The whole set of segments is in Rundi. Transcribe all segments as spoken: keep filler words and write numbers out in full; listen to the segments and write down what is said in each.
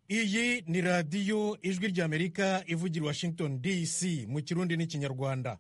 iyi ni radiyo ijwi ry'amerika ivugira Washington D C mu kirundi n'ikinyarwanda.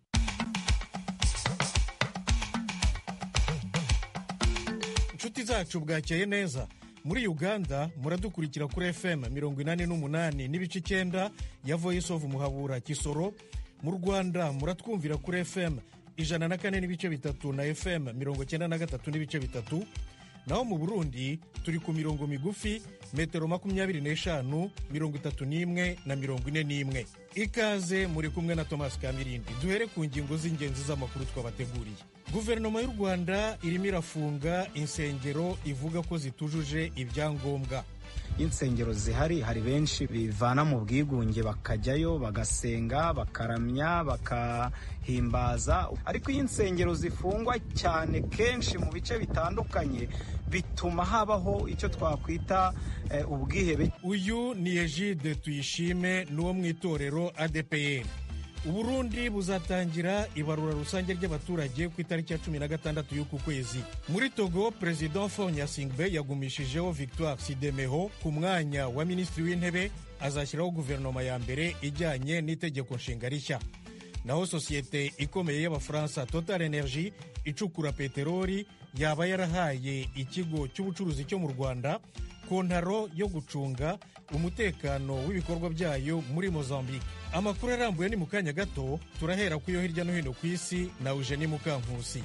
inshuti zacu bwakeye neza. muri Uganda muradukurikira kuri F M mirongo inani n'umunani n'ibice icyenda ya Voice of Muhabura Kisoro. mu Rwanda muratwumvira kuri F M ijana na kane n'ibice bitatu na F M mirongo cyenda na gatatu n'ibice bitatu. naho mu Burundi turi ku mirongo migufi metero makumyabiri n'eshanu mirongo itatu n'imwe na mirongo ine n'imwe. ikaze muri kumwe na Thomas Kamirindi. duhere ku ngingo z'ingenzi z'amakuru twabateguriye. Guverinoma y'u Rwanda irimo irafunga insengero ivuga ko zitujuje ibyangombwa. insengero zihari hari benshi bivana mu bwigunge bakajyayo bagasenga bakaramya bakahimbaza, ariko iyo insengero zifungwa cyane kenshi mu bice bitandukanye bituma habaho icyo twakwita eh, ubwihebe. Uyu ni Egide Tuyishime n'uwo mu itorero A D P R. Uburundi buzatangira ibarura rusange ry'abaturage ku itariki ya cumi na gatandatu y'uku kwezi. Muri Togo, President Faure Gnassingbé yagumishijeho Victoire Sidemeho ku mwanya wa minisitiri w'intebe, azashyiraho guverinoma ya mbere ijyanye n'itegeko nshinga rishya. Naho sosiyete ikomeye y'Abafaransa Total Energy icukura peteroli yaba yarahaye ikigo cy'ubucuruzi cyo mu Rwanda kontaro yo gucunga umutekano w'ibikorwa byayo muri Mozambique. Amakuru arambuye ni mu kanya gato, turahera ku yo hirya no hino ku isi na Eugenie Mukankusi.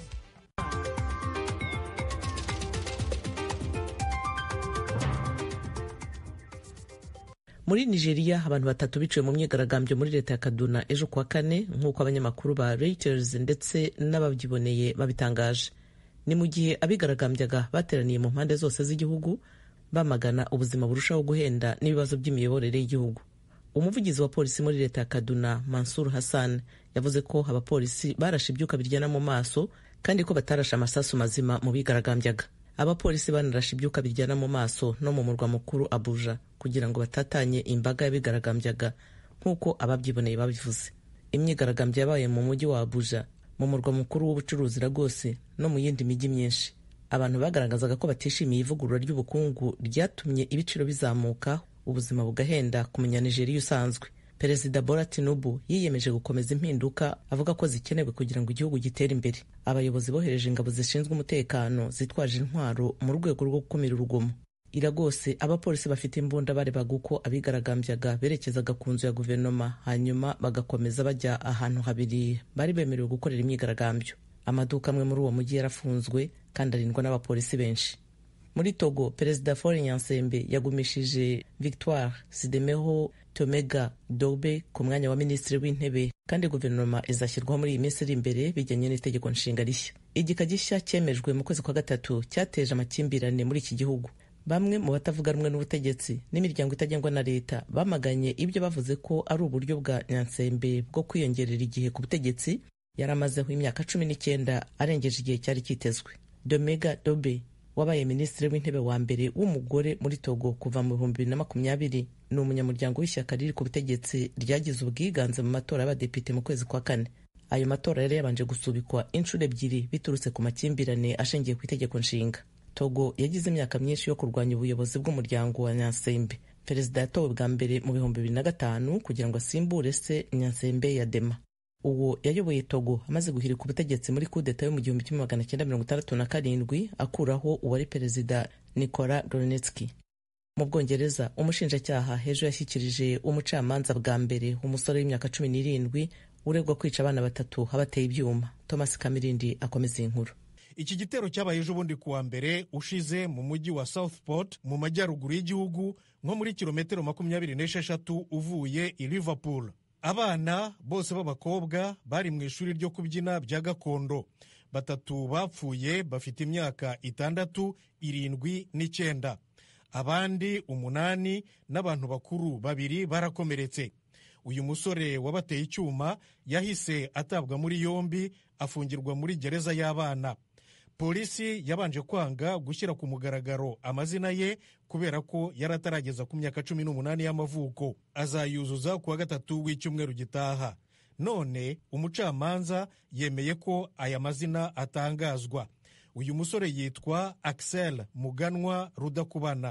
Muri Nigeria abantu batatu biciwe mu myigaragambyo muri leta ya Kaduna ejo kuwa kane nk'uko abanyamakuru ba Reuters ndetse n'ababyiboneye babitangaje. Ni mu gihe abigaragambyaga bateraniye mu mpande zose z'igihugu bamagana ubuzima burushaho guhenda n'ibibazo by'imiyoborere y'igihugu. Umuvugizi wa polisi muri leta ya Kaduna, Mansur Hassan, yavuze ko abapolisi barashe ibyuka biryana mu maso kandi ko batarashe amasasu mazima mu bigaragambyaga. Abapolisi banarashe ibyuka biryana mu maso no mu murwa mukuru Abuja kugira ngo batatanye imbaga y'abigaragambyaga nk'uko ababyiboneye babivuze. Imyigaragambyo yabaye mu mujyi wa Abuja, mu murwa mukuru w'ubucuruzi Lagos no mu yindi mijyi myinshi. Abantu bagaragazaga ko batishimiye ivugurura ry'ubukungu ryatumye ibiciro bizamuka, ubuzima bugahenda ku munyanigeria usanzwe. Perezida Bola Tinubu yiyemeje gukomeza impinduka, avuga ko zikenewe kugira ngo igihugu gitere imbere. Abayobozi bohereje ingabo zishinzwe umutekano zitwaje intwaro mu rwego rwo gukumira urugomo. I Lagos abapolisi bafite imbunda barebaga uko abigaragambyaga berekezaga ku nzu ya guverinoma, hanyuma bagakomeza bajya ahantu habiri bari bemerewe gukorera imyigaragambyo. Amaduka amwe muri uwo mujyi yarafunzwe kandi arindwa n'abapolisi benshi. Muri Togo, Perezida Faure Gnassingbé yagumishije Victoire Sidemeho Tomega Dobe ku mwanya wa minisitiri w'intebe, kandi guverinoma izashyirwaho muri iyi minsi iri imbere bijyanye n'itegeko nshinga rishya. Igika gishya cyemejwe mu kwezi kwa gatatu cyateje amakimbirane muri iki gihugu. Bamwe mu batavuga rumwe n'ubutegetsi n'imiryango itagengwa na leta bamaganye ibyo bavuze ko ari uburyo bwa Gnassingbé bwo kwiyongerera igihe ku butegetsi. Yaramazeho imyaka cumi n'icyenda arengeje igihe cyari kitezwe. Domega Dobe wabaye minisitiri w'intebe wa mbere w'umugore muri Togo kuva mu bihumbi bibiri na makumyabiri, ni umunyamuryango w'ishyaka riri ku butegetsi ryagize ubwiganze mu matora y'abadepite mu kwezi kwa kane. Ayo matora yari yabanje gusubikwa inshuro ebyiri biturutse ku makimbirane ashingiye ku itegeko nshinga. Togo yagize imyaka myinshi yo kurwanya ubuyobozi bw'umuryango wa Gnassingbé. Perezida yatowe bwa mbere mu bihumbi bibiri na gatanu kugira ngo asimbure se Gnassingbé Yadema. Uwo yayoboye Togo amaze guhirika ubutegetsi muri kudeta yo mu gihumbi kimwe magana cyenda mirongo itandatu na karindwi akuraho uwari perezida Nicolas Gornetsky. Mu Bwongereza, umushinjacyaha ejo yashyikirije umucamanza bwa mbere umusore w'imyaka cumi n'irindwi uregwa kwica abana batatu habateye ibyuma. Thomas Kamirindi akomeza inkuru. Iki gitero cyabaye ejo bundi kuwa mbere ushize mu mujyi wa Southport mu majyaruguru y'igihugu, nko muri kilometero makumyabiri n'esheshatu uvuye i Liverpool. Abana bose b'abakobwa bari mu ishuri ryo kubyina bya gakondo. Batatu bapfuye bafite imyaka itandatu, irindwi n'icyenda. Abandi umunani n'abantu bakuru babiri barakomeretse. Uyu musore wabateye icyuma yahise atabwa muri yombi, afungirwa muri gereza y'abana. Polisi yabanje kwanga gushyira ku mugaragaro amazina ye kubera ko yari atarageza ku myaka cumi n'umunani y'amavuko. Azayuzuza kuwa gatatu w'icyumweru gitaha. None umucamanza yemeye ko aya mazina atangazwa. Uyu musore yitwa Axel Muganwa Rudakubana.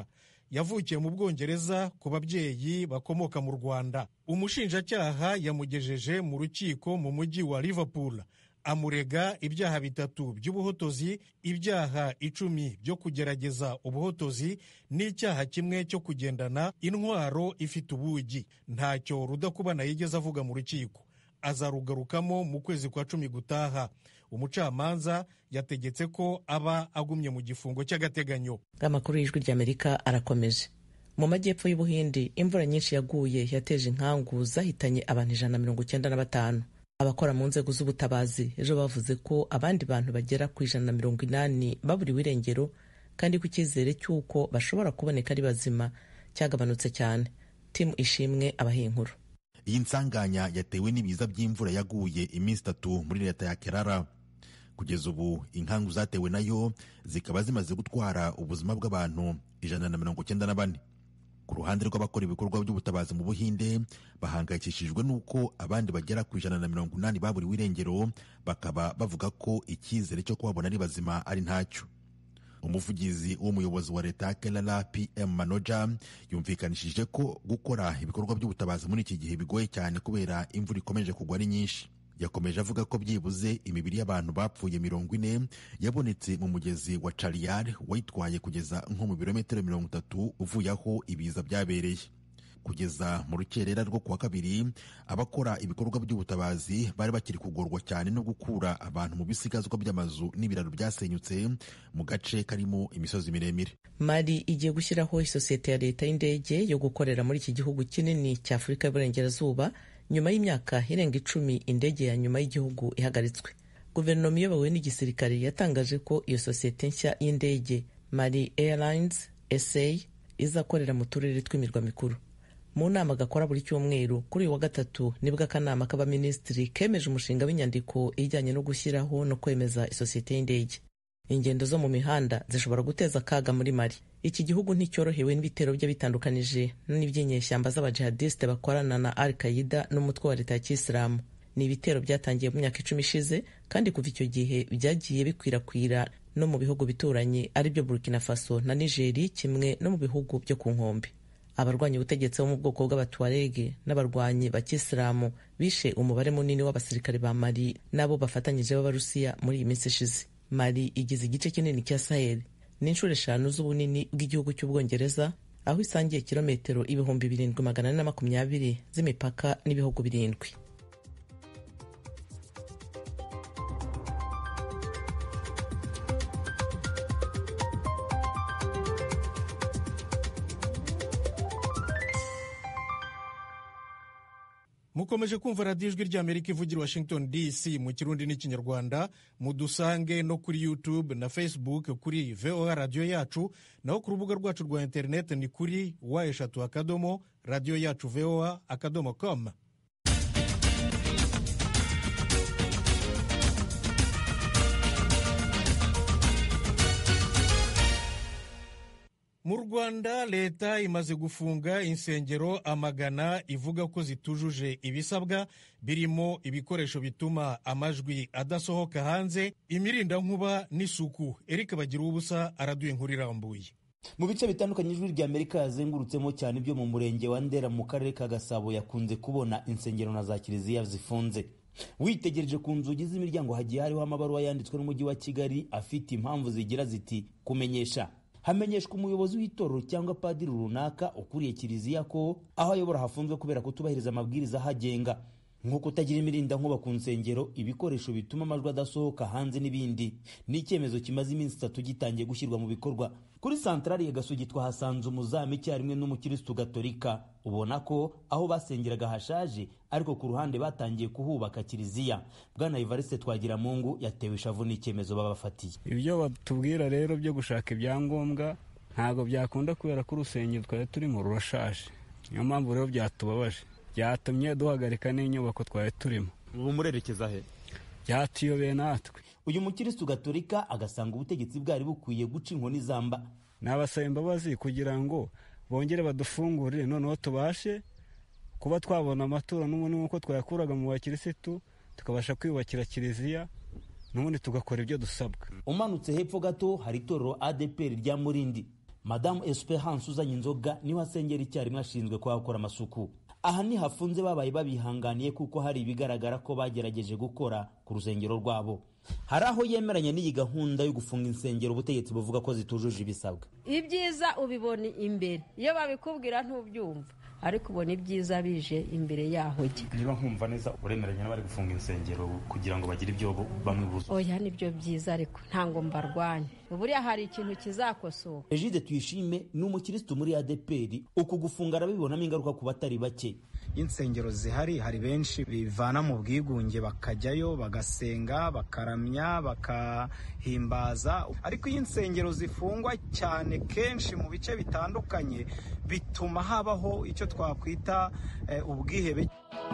yavukiye mu Bwongereza ku babyeyi bakomoka mu Rwanda. Umushinjacyaha yamugejeje mu rukiko mu mujyi wa Liverpool, amurega ibyaha bitatu by'ubuhotozi, ibyaha icumi byo kugerageza ubuhotozi n'icyaha kimwe cyo kugendana intwaro ifite ubugi. Ntacyo Rudakubana yigeze avuga mu rukiko. Azarugarukamo mu kwezi kwa cumi gutaha. Umucamanza yategetse ko aba agumye mu gifungo cy'agateganyo. Amakuru y'Ijwi ry'Amerika arakomeje. Mu majyepfo y'Ubuhindi imvura nyinshi yaguye yateje inkangu zahitanye abantu ijana na mirongo icyenda na batanu. Abakora mu nzego z'ubutabazi ejo bavuze ko abandi bantu bagera ku ijana na mirongo inani baburiwe irengero kandi ko icyizere cy'uko bashobora kuboneka ari bazima cyagabanutse cyane. Timu Ishimwe abaha inkuru. Iyi nsanganya yatewe n'ibiza by'imvura yaguye iminsi itatu muri leta ya Kerala. Kugeza ubu inkangu zatewe nayo zikaba zimaze gutwara ubuzima bw'abantu ijana na mirongo icyenda na bane. Ku ruhande rw'abakora ibikorwa by'ubutabazi mu Buhinde bahangayikishijwe n'uko abandi bagera ku ijana na mirongo inani baburiwe irengero, bakaba bavuga ko icyizere cyo kubabona ari bazima ari ntacyo. Umuvugizi w'umuyobozi wa leta ya Kerala P M Manoja yumvikanishije ko gukora ibikorwa by'ubutabazi muri iki gihe bigoye cyane kubera imvura ikomeje kugwa ari nyinshi. Yakomeje avuga ko byibuze imibiri y'abantu bapfuye mirongo ine yabonetse mu mugezi wa Chariyar wayitwaye kugeza nko mu birometero mirongo itatu uvuye aho ibiza byabereye. Kugeza mu rukerera rwo kuwa kabiri, abakora ibikorwa by'ubutabazi bari bakiri kugorwa cyane no gukura abantu mu bisigazwa by'amazu n'ibiraro byasenyutse mu gace karimo imisozi miremire. Mali igiye gushyiraho isosiyete ya leta y'indege yo gukorera muri iki gihugu kinini cya Afurika y'Uburengerazuba nyuma y'imyaka irenga icumi indege ya nyuma y'igihugu ihagaritswe. Guverinoma iyobowe n'igisirikare yatangaje ko iyo sosiyete nshya y'indege Mali Airlines S A izakorera mu turere tw'imirwa mikuru. Mu nama gakora buri cyumweru kuri uyu wa gatatu nibwo akanama k'abaminisitiri kemeje umushinga w'inyandiko ijyanye no gushyiraho no kwemeza isosiyete y'indege. Ingendo zo mu mihanda zishobora guteza akaga muri Mali. Iki gihugu nticyorohewe n'ibitero bye bitandukanije n'iby'inyeshyamba z'abajihadiste bakorana na Al-Qaeda n'umutwe wa leta ya Kisilamu. Ni ibitero byatangiye mu myaka icumi ishize kandi kuva icyo gihe byagiye bikwirakwira no mu bihugu bituranye ari byo Burkina Faso na Niger, kimwe no mu bihugu byo ku nkombe. Abarwanya ubutegetsi bo mu bwoko bw'Abatuareg n'abarwanyi ba Kisilamu bishe umubare munini w'abasirikare ba Mali nabo bafatanyije b'Abarusiya muri iyi minsi ishize. Mali igize igice kinini cya Sahel n'inshuro eshanu z'ubunini bw'igihugu cy'Ubwongereza, aho isangiye kilometero ibihumbi birindwi magana ane na makumyabiri z'imipaka n'ibihugu birindwi. Mukomeje kumva radiyo Ijwi ry'Amerika ivugira Washington D C mu Kirundi n'Ikinyarwanda. Mudusange no kuri YouTube na Facebook kuri V O A radiyo yacu, naho ku rubuga rwacu rwa interineti ni kuri wa eshatu akadomo radiyo yacu V O A akadomo com. Mu Rwanda leta imaze gufunga insengero amagana ivuga ko zitujuje ibisabwa birimo ibikoresho bituma amajwi adasohoka hanze, imirindankuba n'isuku. Eric Bagira ubusa araduye inkuru irambuye. Mu bice bitandukanye Ijwi ry'Amerika yazengurutsemo cyane byo mu murenge wa Ndera mu karere ka Gasabo yakunze kubona insengero na za kiliziya zifunze. Witegereje ku nzugi z'imiryango hagiye hariho amabaruwa yanditswe n'umujyi wa Kigali afite impamvu zigira ziti kumenyesha. Hamenyeshwa umuyobozi w'itorero cyangwa padiri runaka ukuriye kiliziya ko aho ayobora hafunzwe kubera kutubahiriza amabwiriza ahagenga, nko kutagira imirinda nkuba ku nsengero, ibikoresho bituma amajwi adasohoka hanze n'ibindi. Ni icyemezo kimaze iminsi itatu gitangiye gushyirwa mu bikorwa. Kuri santrali ya Gasogi twahasanze umuzamu icyarimwe n'umukirisitu gatolika. Ubona ko aho basengeraga hashaje, ariko ku ruhande batangiye kuhubaka kiliziya. Bwana Evariste Twagiramungu yatewe ishavu n'icyemezo babafatiye. Ibyo batubwira rero byo gushaka ibyangombwa ntago byakunda kubera ko urusengero twari turimo rurashaje. Niyo mpamvu rero byatubabaje, byatumye duhagarika n'inyubako twari turimo. Ubu murerekeza he? Byatuyobeye natwe. Uyu mukirisitu gatolika agasanga ubutegetsi bwari bukwiye guca inkoni zamba. Nabasaba imbabazi kugira ngo bongere badufungurire, noneho tubashe kuba twabona amaturo n'ubundi nk'uko twayakuraga mu bakirisitu, tukabasha kwiyubakira kiliziya n'ubundi tugakora ibyo dusabwa. Umanutse hepfo gato hari itorero A D P R rya Murindi. Madamu Esperance uzanye inzoga niwe asengera icyarimwe ashinzwe kuhakora amasuku. Aha ni hafunze babaye babihanganiye kuko hari ibigaragara ko bagerageje gukora ku rusengero rwabo. Hari aho yemeranya n'iyi gahunda yo gufunga insengero ubutegetsi buvuga ko zitujuje ibisabwa. Ibyiza ubibona imbere, iyo babikubwira ntubyumva, ariko ubona ibyiza bije imbere yaho jye. Niba nkumva neza uremeranya n'abari gufunga insengero kugira ngo bagire ibyo bamwe buzo. Oya nibyo byiza ariko ntango mbarwanye. Buriya hari ikintu kizakosoka. Egide Tuyishime ni umukristo muri A D P R, uku gufunga arabibonamo ingaruka ku batari bake. Insengero zihari hari benshi bivana mu bwigunge bakajyayo bagasenga bakaramya bakahimbaza, ariko iyi insengero zifungwa cyane kenshi mu bice bitandukanye bituma habaho icyo twakwita eh, ubwihebe.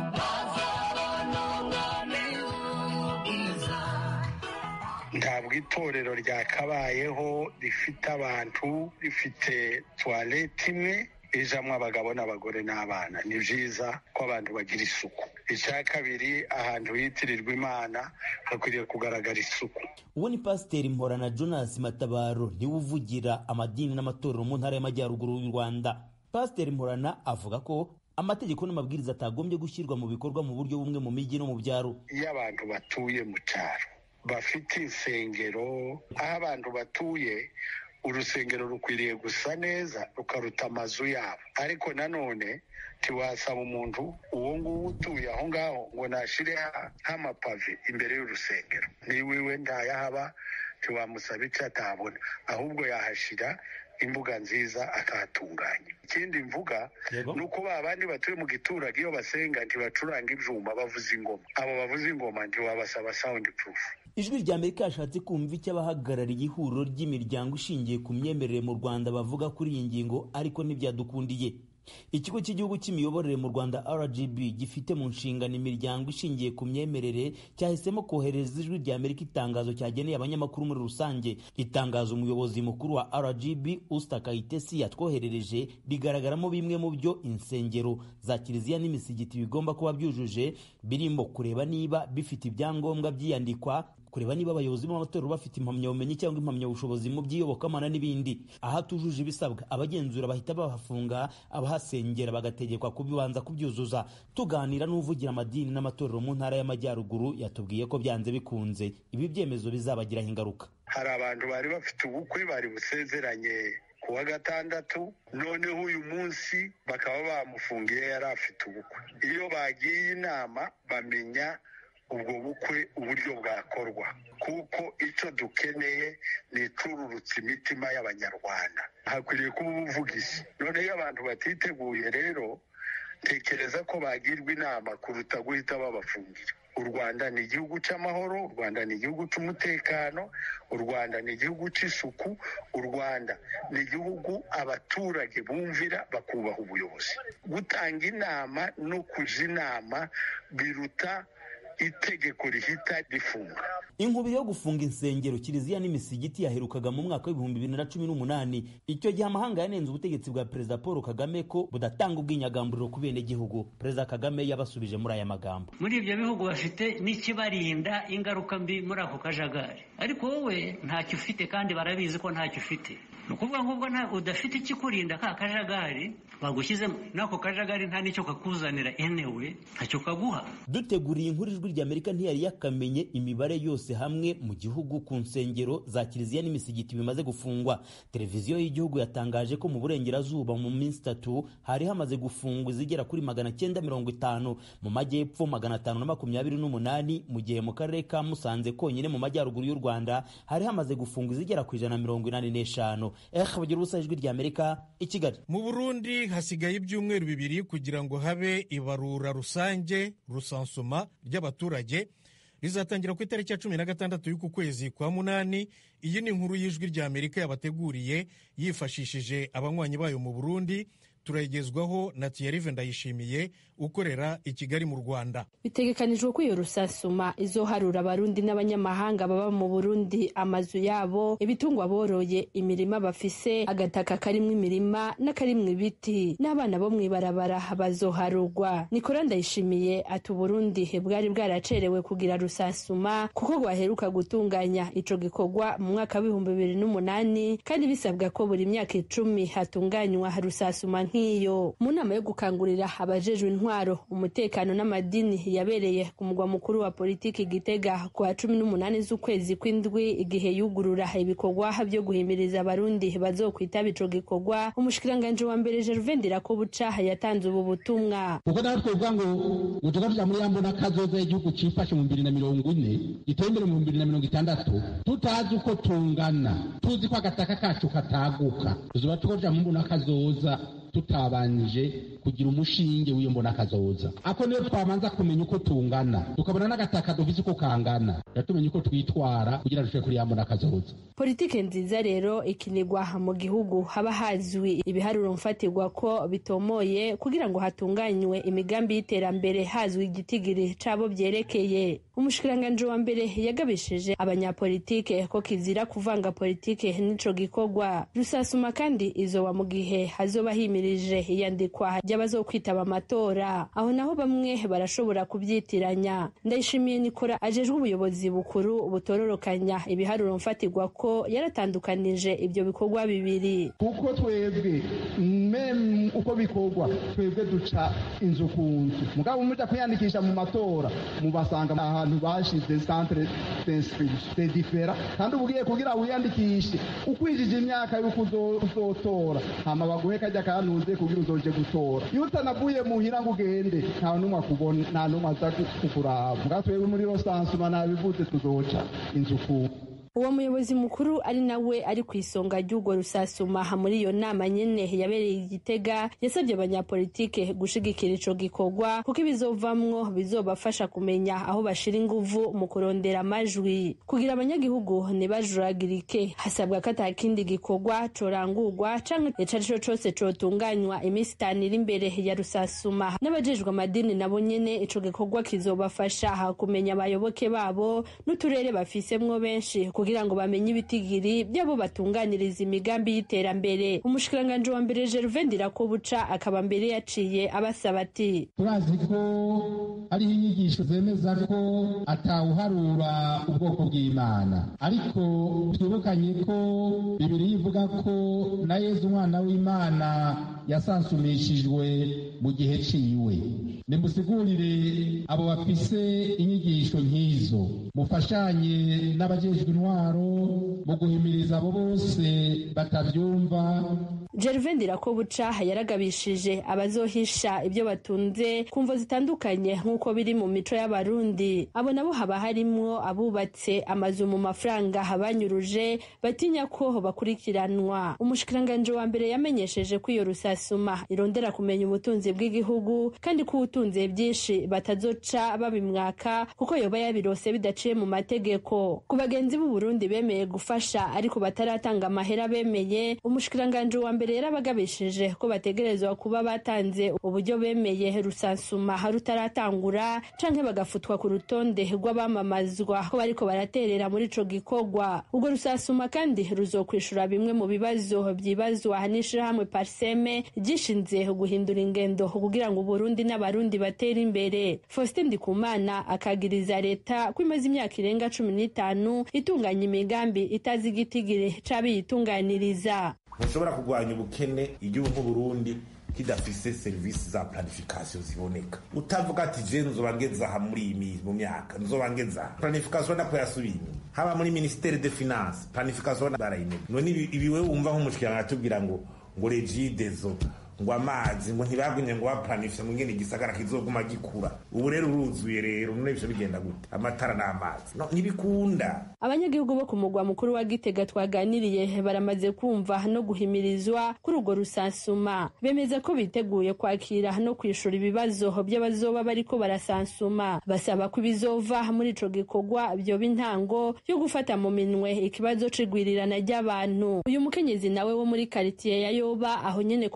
Ntabwo itorero ryakabayeho rifite abantu rifite toilette imwe ijamwo abagabo n'abagore n'abana. Ni byiza ko abantu bagira isuku. Icya kabiri, ahantu hitirirwa Imana hakwiriye kugaragara isuku. Uwo ni Pasiteri Mporana Jonas Matabaro, niwe uvugira amadini n'amatorero mu ntara y'Amajyaruguru y'u Rwanda. Pasiteri Mporana avuga ko amategeko n'amabwiriza atagombye gushyirwa mu bikorwa mu buryo bumwe mu mijyi no mu byaro. Iyo abantu batuye mu cyaro bafite insengero, aho abantu batuye urusengero rukwiriye gusa neza rukaruta amazu yabo, ariko nanone tiwasaba umuntu uwo nguwo utuye aho ngaho ngo nashire nk'amapave imbere y'urusengero, niwiwe ntayahaba tiwamusaba icyo atabona, ahubwo yahashira imbuga nziza akahatunganya. Ikindi mvuga nuko ba bandi batuye mu giturage iyo basenga ntibacuranga ibyuma, bavuza ingoma. Abo bavuza ingoma ntiwabasaba sound proof. Ijwi rya Amerika yashatse kumva icyo abahagarariye ihuriro ry'imiryango ishingiye ku myemerere mu Rwanda bavuga kuri iyi ngingo, ariko ntibyadukundiye. Ikigo cy'igihugu cy'imiyoborere mu Rwanda R G B gifite mu nshingano imiryango ishingiye ku myemerere cyahisemo kohereza ijwi rya Amerika itangazo cyageneye abanyamakuru muri rusange. Itangazo umuyobozi mukuru wa R G B Usta Kayitesi yatwoherereje rigaragaramo bimwe mu byo insengero za kiliziya n'imisigiti bigomba kuba byujuje, birimo kureba niba bifite ibyangombwa byiyandikwa, kureba niba abayobozi b'amatorero bafite impamyabumenyi cyangwa impamyabushobozi mu by'iyobokamana n'ibindi. Aha tujuje ibisabwa, abagenzura bahita bahafunga, abahasengera bagategekwa kubibanza kubyuzuza. Tuganira n'uvugira amadini n'amatorero mu ntara y'Amajyaruguru yatubwiye ko byanze bikunze ibi byemezo bizabagiraho ingaruka. Hari abantu bari bafite ubukwe bari busezeranye kuwa gatandatu, noneho uyu munsi bakaba bamufungiye yari afite ubukwe. Iyo bagiye inama bamenya ubwo bukwe uburyo bwakorwa, kuko icyo dukeneye ni icururutsa imitima y'Abanyarwanda. Hakwiriye kuba ubuvugizi. None iyo abantu batiteguye rero, tekereza ko bagirwa inama kuruta guhita babafungira. U Rwanda ni igihugu cy'amahoro, u Rwanda ni igihugu cy'umutekano, u Rwanda ni igihugu cy'isuku, u Rwanda ni igihugu abaturage bumvira bakubaha ubuyobozi. Gutanga inama no kuja inama biruta itegeko rihita rifunga. Inkubiri yo gufunga insengero, kiliziya n'imisigiti yaherukaga mu mwaka w'ibihumbi bibiri na cumi n'umunani. Icyo gihe amahanga yanenze ubutegetsi bwa Perezida Paul Kagame ko budatanga ubwinyagamburiro ku bene gihugu. Perezida Kagame yabasubije muri aya magambo: muri ibyo bihugu bafite n'ikibarinda ingaruka mbi muri ako kajagari, ariko wowe ntacyo ufite kandi barabizi ko ntacyo ufite. Ni ukuvuga ngo ubwo udafite ikikurinda ka kajagari bagushyizemo, n'ako kajagari nta n'icyo kakuzanira enewe ntacyo kaguha. Duteguriye inkuru ijwi rya Amerika ntiyari yakamenye imibare yose hamwe mu gihugu ku nsengero za kiliziya n'imisigiti bimaze gufungwa. Televiziyo y'igihugu yatangaje ko mu burengerazuba mu minsi itatu hari hamaze gufungwa izigera kuri magana cyenda mirongo itanu, mu majyepfo magana atanu na makumyabiri n'umunani, mu gihe mu karere ka Musanze konyine mu majyaruguru y'u Rwanda hari hamaze gufungwa izigera ku ijana na mirongo inani n'eshanu. Eh, bagira ubusa ijwi rya Amerika i Kigali. Mu Burundi hasigaye ibyumweru bibiri kugira ngo habe ibarura rusange rusansoma ry'abaturage, rizatangira ku itariki ya cumi na gatandatu y'uku kwezi kwa munani. Iyi ni inkuru y'ijwi rya Amerika yabateguriye yifashishije abanywanyi bayo mu Burundi. Turayigezwaho na Thierry Ndayishimiye ukorera i Kigali mu Rwanda. Bitegekanijwe ko iyo rusasuma izoharura abarundi n'abanyamahanga baba mu Burundi amazu yabo, ibitungwa boroye, imirima bafise, agataka karimwo imirima n'akarimwo ibiti, n'abana bo mw'ibarabara bazoharurwa. Nikora Ndayishimiye ati Burundi bwari bwaracerewe kugira rusasuma kuko gwaheruka gutunganya ico gikorwa mu mwaka w'ibihumbi bibiri n'umunani, kandi bisabwa ko buri myaka icumi hatunganywa rusasuma nk'iyo. Mu nama yo gukangurira abajejwe intwaro, umutekano n'amadini yabereye ku mugwa mukuru wa politiki Gitega ku wa cumi n'umunani z'ukwezi kw'indwi, igihe yugurura ibikorwa byo guhimiriza abarundi bazokwitaba ico gikorwa, umushikiranganje wa mbere Gervais Ndirakobuca yatanze ubu butumwa. Kuko natwe uvuga ngo utugaruja muri yambo n'akazoza y'igihugu cifashe mu bibiri na mirongo ine giteye imbere mu bibiri na mirongo itandatu, tutazi uko tungana, tuzi ko agataka kacu kataguka, tuzoba tukoja mu mbona kazoza tutabanje kugira umushinge w'iyo mbona kazoza. Ako niyo twamanza kumenya uko tungana, tukabona n'agataka dufise uko kangana, yatumenya uko twitwara kugira dushobore kuri yambona kazoza. Politike nziza rero ikinigwa mu gihugu haba hazwi ibiharuro mfatirwa ko bitomoye kugira ngo hatunganywe imigambi y'iterambere, hazwi igitigiri cabo byerekeye. Umushikiranganje wa mbere yagabishije abanyapolitike ko kizira kuvanga politike n'ico gikorwa. Rusasuma kandi izoba mu gihe hazoba himirije iyandikwa ry'abazokwitaba amatora, aho naho bamwe barashobora kubyitiranya. Ndayishimiye Nikora ajejwe ubuyobozi bukuru butororokanya ibiharuro mfatirwa ko yaratandukanije ibyo bikorwa bibiri. Kuko twebwe meme uko bikorwa twebwe duca inzu ku nzu, mugabo muja kwiyandikisha mu matora mubasanga ahantu bashize centre d'inscription different, kandi ubugiye kugira wiyandikishe ukwijije imyaka yuko uzotora hama baguhe kajya kanuze kugira uzoje gutora. Iyo utanavuye muhira ngo ugende nta numwe akubona, nta numwe aza kukuraba. Mugabo twebwe muri rosansuma nabivuze tuzoca inzu ku. Uwo muyobozi mukuru ari nawe ari ku isonga ry'ugo rusasuma muri iyo nama nyene yabereye Igitega, yasabye abanyapolitike gushigikira ico gikorwa kuko ibizovamwo bizobafasha kumenya aho bashira inguvu mu kurondera amajwi. Kugira abanyagihugu ntibajuragirike, hasabwa ko atakindi gikorwa corangurwa canke icarico cose cotunganywa iminsi itanu iri imbere ya rusasuma. N'abajejwe amadini nabo nyene ico gikorwa kizobafasha kumenya abayoboke babo n'uturere bafisemwo benshi kugira ngo bamenye ibitigiri byabo batunganiriza imigambi y'iterambere. Umushikiranganje wa mbere Gervais Ndirakobuca akaba mbere yaciye abasaba ati turazi ko ari inyigisho zemeza ko atawuharura ubwoko bw'Imana, ariko twibukanye ko Bibiliya ivuga ko na Yezu umwana w'Imana yasansumishijwe mu gihe ciwe. Nimusigurire abo bafise inyigisho nk'izo, mufashanye n'abajejwe intwaro mu guhimiriza abo bose batavyumva. Gervais Ndirakobuca yaragabishije abazohisha ibyo batunze kumvo zitandukanye nk'uko biri mu mico y'abarundi. Abo nabo haba harimwo abubatse amazu mu mafaranga habanyuruje batinya ko bakurikiranwa. Umushikiranganje wa mbere yamenyesheje ko iyo rusasuma irondera kumenya ubutunzi bw'igihugu, kandi ko ubutunzi byinshi batazoca babimwaka kuko yoba yabirose bidaciye mu mategeko. Ku bagenzi b'u Burundi bemeye gufasha ariko bataratanga amahera bemeye, umushikiranganje wa mbere yarabagabishije ko bategerezwa kuba batanze uburyo bemeye rusansuma rutaratangura canke bagafutwa ku rutonde rw'abamamazwa ko bariko baraterera muri ico gikorwa. Ubwo rusasuma kandi ruzokwishura bimwe mu bibazo byibazwa n'ishirahamwe Parseme gishinze guhindura ingendo kugira ngo Burundi n'abarundi batera imbere. Faustin Ndikumana akagiriza leta ko imaze imyaka irenga cumi n'itanu itunganya imigambi itazi igitigire c'abiyitunganiriza. Ntushobora kurwanya ubukene igihugu nk'Uburundi kidafise serivisi za planification ziboneka. Utavuga ati je nzoba ngeza ha muri iyi mu myaka nzoba ngeza planification nako yasubiye haba muri ministère de finance planification barayine none ibi wewe wumva nk'umushikiranga atubwira ngo ngo regidezo ngo amazi ngo ntibagumye ngo baplanifye ngo ngene gisagara kizoguma gikura. Ubu rero uruzuye rero none byo bigenda gute? Amatara n'amazi no nibikunda. Abanyagihugu bo ku mugwa mukuru wa Gitega twaganiriye baramaze kumva no guhimirizwa kuri urwo rusansuma. Bemeza ko biteguye kwakira no kwishura ibibazo by'abazoba bariko barasansuma. Basaba ko bizova muri ico gikorwa byo bintango yo gufata mu minwe ikibazo cigwirirana ry'abantu. Uyu mukenyezi nawe wo muri quartier ya Yoba aho nyene ku mugwa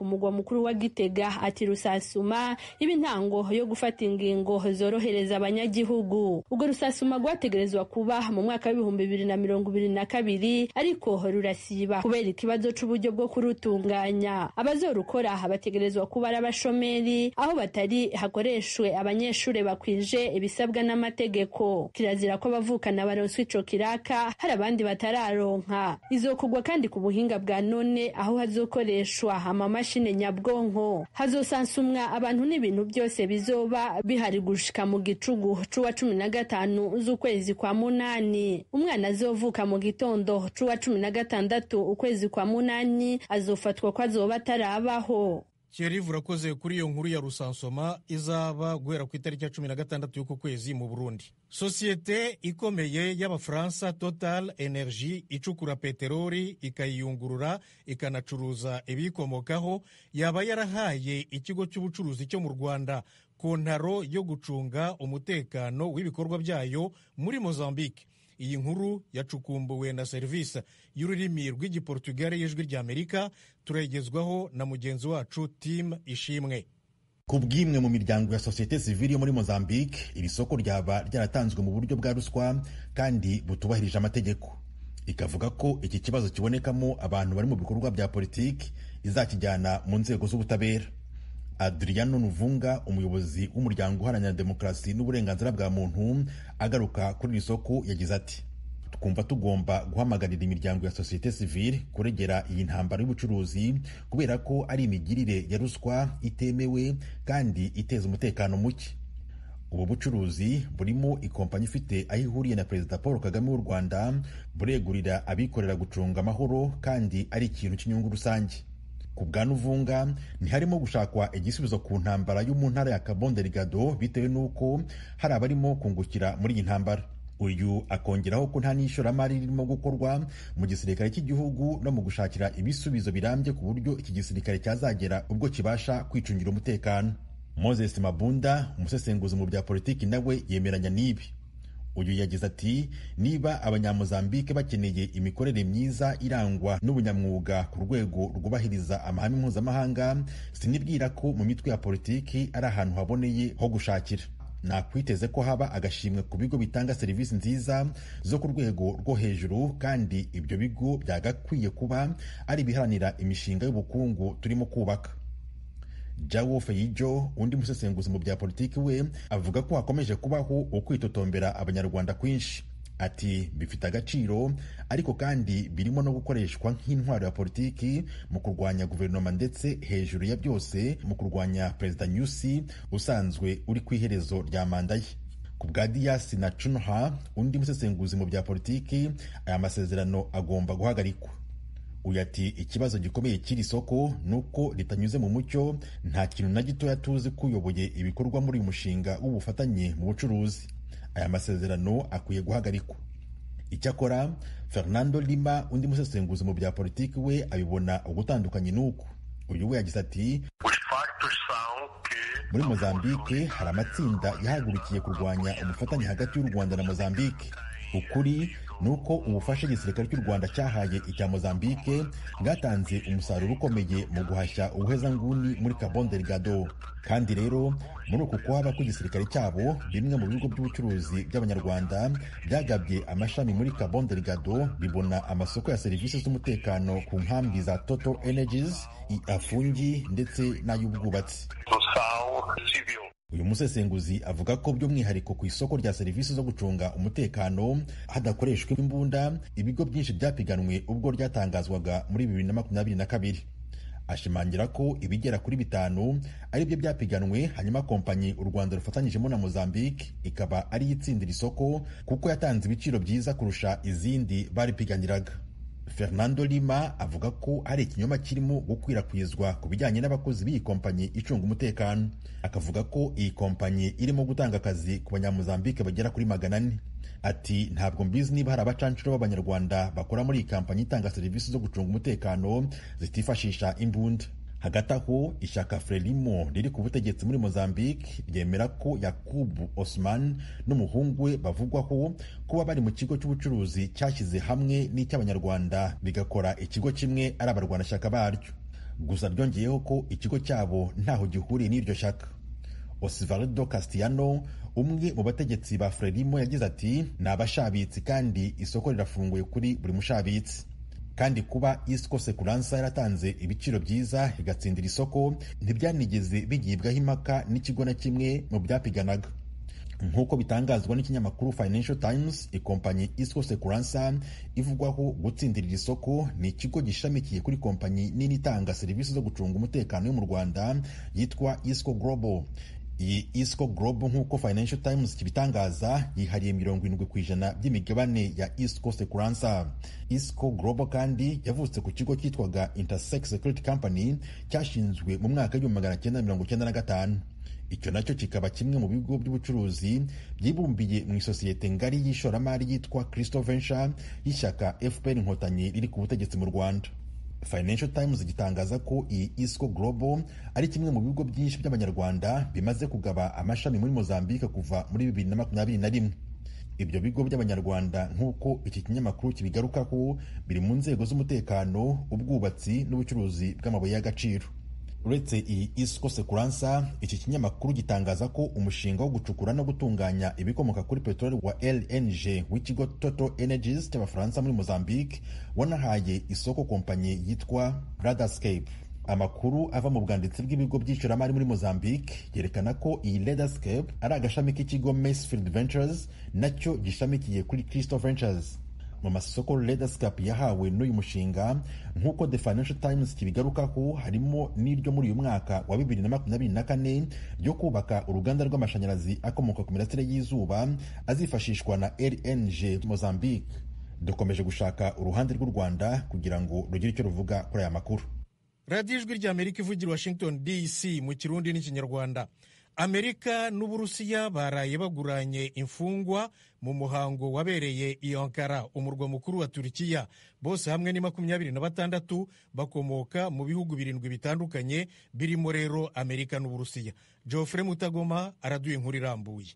mukuru wa Gitega ati rusasuma iba intango yo gufata ingingo zorohereza abanyagihugu. Ubwo rusasuma rwategerezwa kuba mu mwaka w'ibihumbi bibiri na mirongo ibiri na kabiri ariko rurasiba kubera ikibazo c'uburyo bwo kurutunganya. Abazorukora bategerezwa kuba ari abashomeri aho batari hakoreshwe abanyeshure bakwije ibisabwa n'amategeko. Kirazira ko abavukana baronswa ico kiraka hari abandi batararonka. Izokugwa kandi ku buhinga bwa none aho hazokoreshwa amamashine nyabwonko. Hazosansumwa abantu n'ibintu byose bizoba bihari gushika mu gicugu c'uwa cumi na gatanu z'ukwezi kwa munani. Umwana azovuka mu gitondo c'uwa cumi na gatandatu ukwezi kwa munani azofatwa ko azoba atarabaho. Thierry urakoze kuri iyo nkuru ya rusansoma izaba guhera ku itariki ya cumi na gatandatu y'uku kwezi mu Burundi. Sosiyete ikomeye y'Abafaransa Total Energy icukura peteroli ikayiyungurura ikanacuruza ibikomokaho yaba yarahaye ikigo cy'ubucuruzi cyo mu Rwanda kontaro yo gucunga umutekano w'ibikorwa byayo muri Mozambique. Iyi nkuru yacukumbuwe na serivisi y'ururimi rw'igiportugale y'ijwi ry'Amerika, turayigezwaho na mugenzi wacu Tim Ishimwe. Ku bw'imwe mu miryango ya sosiyete sivili yo muri Mozambique, iri soko ryaba ryaratanzwe mu buryo bwa ruswa kandi butubahirije amategeko. Ikavuga ko iki kibazo kibonekamo abantu bari mu bikorwa bya politiki izakijyana mu nzego z'ubutabera. Adriano Nuvunga, umuyobozi w'umuryango uharanira demokarasi n'uburenganzira bwa muntu, agaruka kuri iri soko yagize ati: twumva tugomba guhamagarira imiryango ya sosiyete sivile kuregera iyi ntambara y'ubucuruzi kubera ko ari imigirire ya ruswa itemewe kandi iteza umutekano muke. Ubu bucuruzi burimo ikompanyi ifite aho ihuriye na Perezida Paul Kagame w'u Rwanda buregurira abikorera gucunga amahoro kandi ari ikintu cy'inyungu rusange. Ku bwa Nuvunga ntiharimo gushakwa igisubizo ku ntambara yo mu ntara ya Cabo Delgado bitewe n'uko hari abarimo kungukira muri iyi ntambara. Uyu akongeraho ko nta n'ishoramari ririmo gukorwa mu gisirikare cy'igihugu no mu gushakira ibisubizo birambye ku buryo iki gisirikare cyazagera ubwo kibasha kwicungira umutekano. Moses Mabunda, umusesenguzi mu bya politiki, nawe yemeranya n'ibi. Uyu yagize ati: niba abanyamozambike bakeneye imikorere myiza irangwa n'ubunyamwuga ku rwego rwubahiriza amahame mpuzamahanga, sinibwira ko mu mitwe ya politiki ari ahantu haboneye ho gushakira. Nakwiteze ko haba agashimwe ku bigo bitanga serivisi nziza zo ku rwego rwo hejuru, kandi ibyo bigo byagakwiye kuba ari biharanira imishinga y'ubukungu turimo kubaka. Jawo Feyijo, undi musesenguzi mu bya politiki, we avuga ko hakomeje kubaho ukwitotombera abanyarwanda kwinshi. Ati bifite agaciro ariko kandi birimo no gukoreshwa nk'intwaro ya politiki mu kurwanya guverinoma ndetse hejuru ya byose mu kurwanya Perezida Nyusi usanzwe uri ku iherezo rya manda ye. Ku bwa Dias na Chunha, undi musesenguzi mu bya politiki, aya masezerano agomba guhagarikwa. Uyu ati ikibazo gikomeye cy'iri soko nuko ritanyuze mu mucyo, nta kintu na gitoya tuzi kuyoboye ibikorwa muri uyu mushinga w'ubufatanye mu bucuruzi. Aya masezerano akwiye guhagarikwa. Icyakora Fernando Lima, undi musesenguzi mu bya politiki, we abibona ugutandukanye nuko. Uyu we yagize ati muri Mozambique hari amatsinda yahagurukiye kurwanya ubufatanye hagati y'u Rwanda na Mozambique. Ukuri nuko ubufasha igisirikare cy'u Rwanda cyahaye icya Mozambique bwatanze umusaruro ukomeye mu guhashya ubuhezanguni muri Cabo Delgado. Kandi rero muri uku kwaba kw'igisirikare cyabo, bimwe mu bigo by'ubucuruzi by'abanyarwanda byagabye amashami muri Cabo Delgado bibona amasoko ya serivisi z'umutekano ku nkambi za Total Energies, Afungi ndetse n'ay'ubwubatsi. Uyu musesenguzi avuga ko by'umwihariko ku isoko rya serivisi zo gucunga umutekano hadakoreshwa imbunda, ibigo byinshi byapiganwe ubwo ryatangazwaga muri bibiri na makumyabiri na kabiri. Ashimangira ko ibigera kuri bitanu ari byo byapiganwe, hanyuma kompanyi u Rwanda rufatanyijemo na Mozambique ikaba ari itsindira isoko kuko yatanze ibiciro byiza kurusha izindi baripiganiraga. Fernando Lima avuga ko hari ikinyoma kirimo gukwirakwizwa ku bijyanye n'abakozi b'iyi kompanyi icunga umutekano. Akavuga ko iyi kompanyi irimo gutanga akazi ku banyamuzambike bagera kuri magana ane. Ati ntabwo mbizi niba hari abacancuro b'abanyarwanda bakora muri iyi kompanyi itanga serivisi zo gucunga umutekano zitifashisha imbunda. Hagati aho ishyaka Frelimo riri ku butegetsi muri Mozambique ryemera ko Yakubu Osman n'umuhungu we bavugwaho kuba bari mu kigo cy'ubucuruzi cyashyize hamwe n'icy'abanyarwanda bigakora ikigo kimwe ari abarwanashyaka baryo. gusa ryongeyeho ko ikigo cyabo ntaho gihuriye n'iryo shyaka. Osvaldo Castellano, umwe mu bategetsi ba Frelimo, yagize ati ni abashabitsi kandi isoko rirafunguye kuri buri mushabitsi, kandi kuba Isco Segurança yaratanze ibiciro byiza igatsindira isoko ntibyanigeze bigibwaho impaka n'ikigo na kimwe mu byapiganaga. Nk'uko bitangazwa n'ikinyamakuru Financial Times, ikompanyi Isco Segurança ivugwaho gutsindirira isoko ni ikigo gishamikiye kuri kompanyi nini itanga serivisi zo gucunga umutekano yo mu Rwanda yitwa Isco Global. Iyi Isco Global nk'uko Financial Times kibitangaza yihariye mirongo irindwi ku ijana by'imigabane ya Isco Segurança. Isco Global kandi yavutse ku kigo cyitwaga Intersect Security Company cyashinzwe mu mwaka w'igihumbi magana cyenda mirongo cyenda na gatanu. Icyo nacyo kikaba kimwe mu bigo by'ubucuruzi byibumbiye mu isosiyete ngari y'ishoramari yitwa Crystal Venture y'ishyaka F P R Inkotanyi riri ku butegetsi mu Rwanda. Financial Times gitangaza ko iyi Isco Global ari kimwe mu bigo byinshi by'abanyarwanda bimaze kugaba amashami muri Mozambique kuva muri bibiri na makumyabiri na rimwe. Ibyo bigo by'abanyarwanda nk'uko iki kinyamakuru kibigarukaho biri mu nzego z'umutekano, ubwubatsi n'ubucuruzi bw'amabuye y'agaciro. Uretse iyi Isco Segurança, iki kinyamakuru gitangaza ko umushinga wo gucukura no gutunganya ibikomoka kuri peteroli wa L N G w'ikigo Total Energies cy'Abafaransa muri Mozambique wanahaye isoko kompanyi yitwa Ladascape. Amakuru ava mu bwanditsi bw'ibigo by'ishoramari muri Mozambique yerekana ko iyi Ladascape ari agashami k'ikigo Macefield Ventures nacyo gishamikiye kuri Crystal Ventures. Mu masoko Ladascape yahawe n'uyu mushinga nk'uko The Financial Times kibigarukaho harimo n'iryo muri uyu mwaka wa bibiri na makumyabiri na kane ryo kubaka uruganda rw'amashanyarazi akomoka ku mirasire y'izuba azifashishwa na L N G Mozambique. Dukomeje gushaka uruhande rw'u Rwanda kugira ngo rugire icyo ruvuga kuri aya makuru. radiyo ijwi ry'Amerika ivugira Washington D C mu Kirundi n'Ikinyarwanda. Amerika n'Uburusiya baraye baguranye imfungwa mu muhango wabereye i Ankara, umurwa mukuru wa Turikiya. Bose hamwe ni makumyabiri na batandatu bakomoka mu bihugu birindwi bitandukanye birimo rero Amerika n'Uburusiya. Geoffrey Mutagoma araduye inkuru irambuye.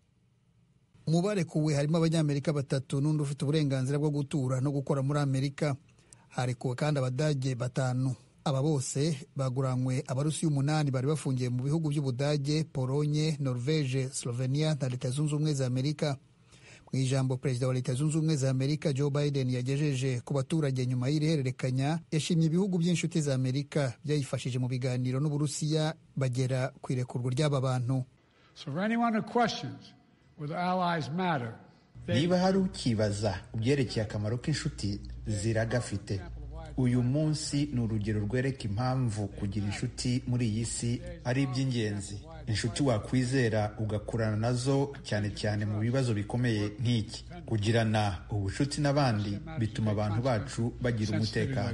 Mu barekuwe harimo abanyamerika batatu n'undi ufite uburenganzira bwo gutura no gukora muri Amerika. Harekuwe kandi Abadage batanu. Aba bose baguranywe Abarusiya umunani bari bafungiye mu bihugu by'Ubudage, Polonye, Norvege, Slovenia na Leta Zunze Ubumwe za Amerika. Mu ijambo Perezida wa Leta Zunze Ubumwe za Amerika Joe Biden yagejeje ku baturage nyuma y'iri hererekanya, yashimye ibihugu by'inshuti za Amerika byayifashije mu biganiro n'Uburusiya bagera ku irekurwa ry'aba bantu. So for anyone who questions whether allies matter, niba hari ukibaza ubyerekeye akamaro k'inshuti ziragafite, uyu munsi ni urugero rwereka impamvu kugira inshuti muri iyi si ari iby'ingenzi. Inshuti wakwizera ugakurana nazo, cyane cyane mu bibazo bikomeye nk'iki. Kugirana ubucuti n'abandi bituma abantu bacu bagira umutekano.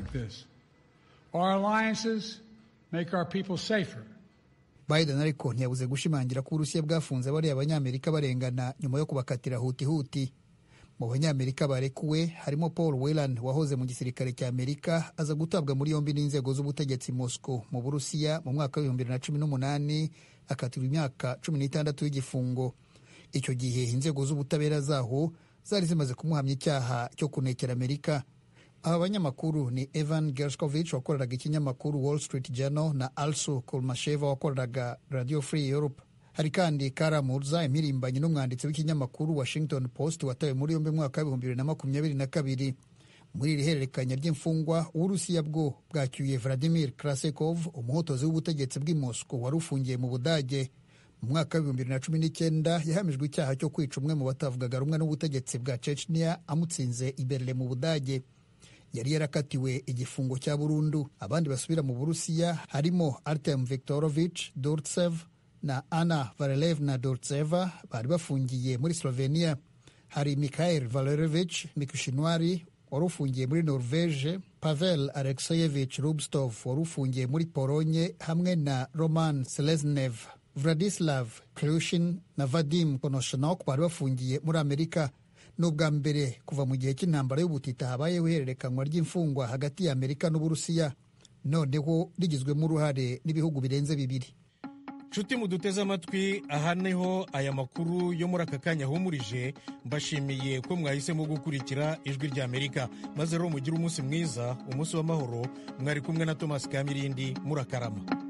Biden ariko ntiyabuze gushimangira ko Uburusiya bwafunze bariya abanyamerika barengana nyuma yo kubakatira huti huti. Mu banyamerika barekuwe harimo Paul Whelan wahoze mu gisirikare cya Amerika, aza gutabwa muri yombi n'inzego z'ubutegetsi Moscow mu Burusiya mu mwaka w'ibihumbi bibiri na cumi n'umunani, akatirwa imyaka cumi n'itandatu y'igifungo. Icyo gihe inzego z'ubutabera zaho zari zimaze kumuhamya icyaha cyo kunekera Amerika. Aba banyamakuru ni Evan Gershkovich wakoreraga ikinyamakuru Wall Street Journal na Also Kolmasheva wakoreraga Radio Free Europe. Hari kandi Kara Murza, impirimbanyi n'umwanditsi w'ikinyamakuru Washington Post watawe muri yombi mwaka w'ibihumbi bibiri na makumyabiri na kabiri. Muri iri hererekanya ry'imfungwa, Uburusiya bwo bwacyuye Vladimir Krasikov, umuhotozi w'ubutegetsi bw'i Moscow wari ufungiye mu Budage. Mu mwaka w'ibihumbi bibiri na cumi n'icyenda yahamijwe icyaha cyo kwica umwe mu batavugaga rumwe n'ubutegetsi bwa Chechnya amutsinze i Berlin mu Budage. Yari yarakatiwe igifungo cya burundu. Abandi basubira mu Burusiya harimo Artem Viktorovich Durtsev na Anna Varelevna Durtseva bari bafungiye muri Slovenia. Hari Mikhail Valerevich Mikushinwari wari ufungiye muri Norvege, Pavel Alexeyevich Rubstov wari ufungiye muri Polonye, hamwe na Roman Seleznev, Vladislav Klyushin na Vadim Konoshenok bari bafungiye muri Amerika. N'ubwa mbere kuva mu gihe cy'intambara y'ubutita habayeho ihererekanwa ry'imfungwa hagati ya Amerika n'Uburusiya, noneho rigizwemo uruhare n'ibihugu birenze bibiri. nshuti muduteze amatwi, aha niho aya makuru yo muri aka kanya ahumurije. Mbashimiye ko mwahisemo gukurikira ijwi ry'Amerika, maze rero mugire umunsi mwiza, umunsi w'amahoro. Mwari kumwe na Thomas Kamirindi, murakarama.